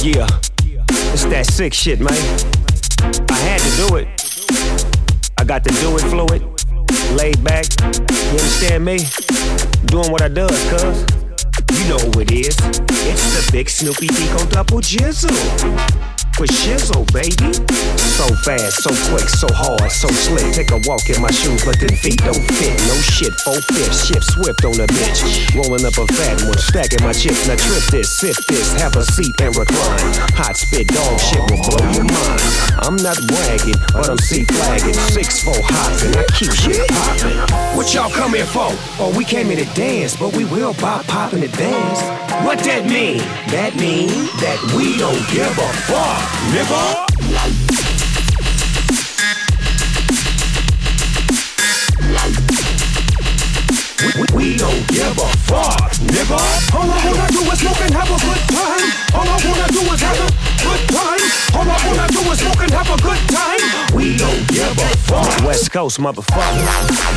Yeah, it's that sick shit, man. I had to do it. I got to do it fluid, laid back. You understand me? Doing what I does, cuz. You know who it is. It's the big Snoopy Dico double jizzle. With shizzle, baby. So fast, so quick, so hard, so slick. Take a walk in my shoes, but them feet don't fit. No shit, 4/5, shift swift on the bitch. Rolling up a fat one, stacking my chips. Now trip this, sip this, have a seat and recline. Hot spit dog shit will blow your mind. I'm not bragging, but I'm C-flagging. 6'4" hopping, I keep shit popping. What y'all come here for? Oh, we came here to dance, but we will pop in advance. What that mean? That mean that we don't give a fuck, nigga. We don't give a fuck, nigga. All I wanna do is smoke and have a good time. All I wanna do is have a good time. All I wanna do is smoke and have a good time. We don't give a fuck. West Coast, motherfucker.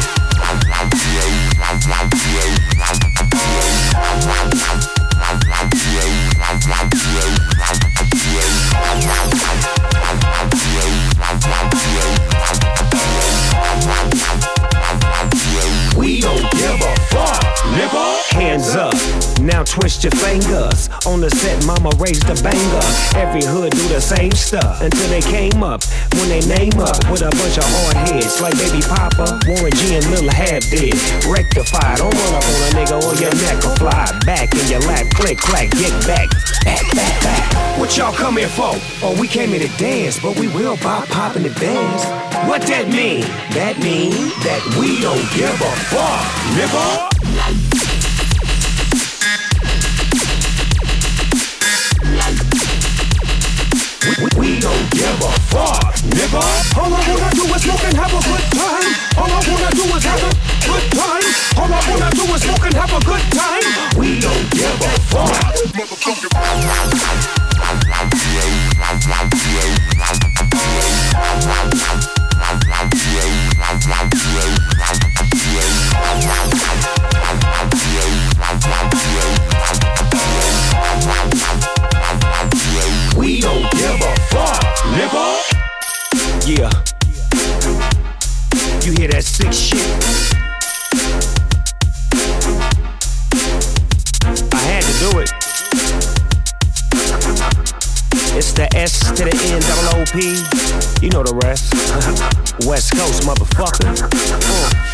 We don't give a fuck, nigga. Hands up, now twist your fingers. On the set, mama raised a banger. Every hood do the same stuff until they came up. When they name up with a bunch of hard heads like Baby Papa, Warren G and Lil Hab did. Rectify, don't run up on a nigga or your neck will fly. Back in your lap, click, clack, get back. Back. What y'all come here for? Oh, we came here to dance, but we will pop in advance. What that mean? That mean that we don't give a fuck, nigga. We don't give a fuck, nigga. All I wanna do is smoke and have a good time. All I wanna do is have a good time. All I wanna do is smoke and have a good time. We don't give a fuck. We don't give a fuck, nigga. Yeah. You hear that sick shit? I had to do it. It's the S to the N, double O-P. You know the rest. West Coast, motherfucker.